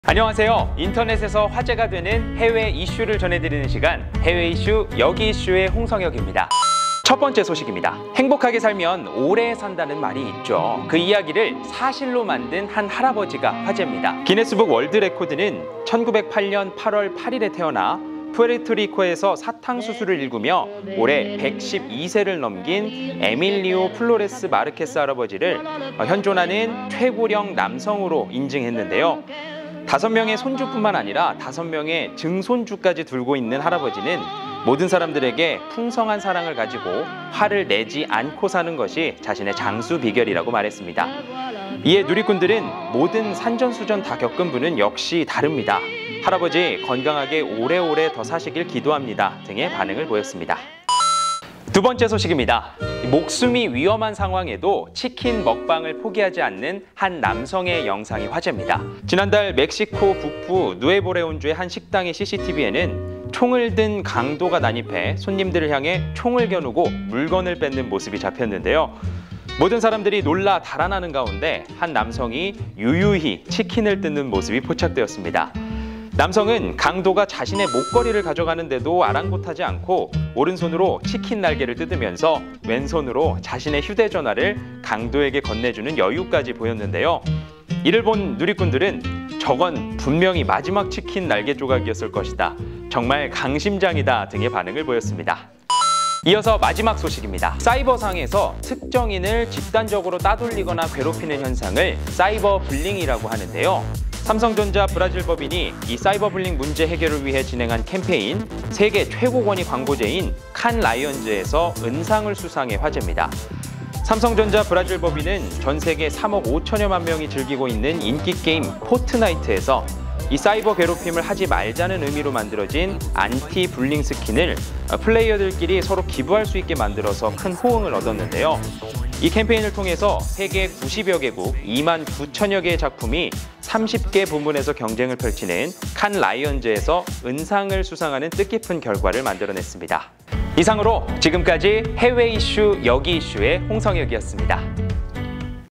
안녕하세요. 인터넷에서 화제가 되는 해외 이슈를 전해드리는 시간, 해외 이슈 여기 이슈의 홍성혁입니다. 첫 번째 소식입니다. 행복하게 살면 오래 산다는 말이 있죠. 그 이야기를 사실로 만든 한 할아버지가 화제입니다. 기네스북 월드 레코드는 1908년 8월 8일에 태어나 푸에르토리코에서 사탕수수를 일구며 올해 112세를 넘긴 에밀리오 플로레스 마르케스 할아버지를 현존하는 최고령 남성으로 인증했는데요. 5명의 손주뿐만 아니라 5명의 증손주까지 두고 있는 할아버지는 모든 사람들에게 풍성한 사랑을 가지고 화를 내지 않고 사는 것이 자신의 장수 비결이라고 말했습니다. 이에 누리꾼들은 모든 산전수전 다 겪은 분은 역시 다릅니다. 할아버지 건강하게 오래오래 더 사시길 기도합니다 등의 반응을 보였습니다. 두 번째 소식입니다. 목숨이 위험한 상황에도 치킨 먹방을 포기하지 않는 한 남성의 영상이 화제입니다. 지난달 멕시코 북부 누에보레온주의 한 식당의 CCTV에는 총을 든 강도가 난입해 손님들을 향해 총을 겨누고 물건을 뺏는 모습이 잡혔는데요. 모든 사람들이 놀라 달아나는 가운데 한 남성이 유유히 치킨을 뜯는 모습이 포착되었습니다. 남성은 강도가 자신의 목걸이를 가져가는데도 아랑곳하지 않고 오른손으로 치킨 날개를 뜯으면서 왼손으로 자신의 휴대전화를 강도에게 건네주는 여유까지 보였는데요. 이를 본 누리꾼들은 저건 분명히 마지막 치킨 날개 조각이었을 것이다. 정말 강심장이다 등의 반응을 보였습니다. 이어서 마지막 소식입니다. 사이버상에서 특정인을 집단적으로 따돌리거나 괴롭히는 현상을 사이버 불링이라고 하는데요. 삼성전자 브라질 법인이 이 사이버 불링 문제 해결을 위해 진행한 캠페인 세계 최고 권위 광고제인 칸 라이언즈에서 은상을 수상해 화제입니다. 삼성전자 브라질 법인은 전 세계 3억 5천여만 명이 즐기고 있는 인기 게임 포트나이트에서 이 사이버 괴롭힘을 하지 말자는 의미로 만들어진 안티 불링 스킨을 플레이어들끼리 서로 기부할 수 있게 만들어서 큰 호응을 얻었는데요. 이 캠페인을 통해서 세계 90여 개국 2만 9천여 개의 작품이 30개 부문에서 경쟁을 펼치는 칸 라이언즈에서 은상을 수상하는 뜻깊은 결과를 만들어냈습니다. 이상으로 지금까지 해외 이슈 여기 이슈의 홍성혁이었습니다.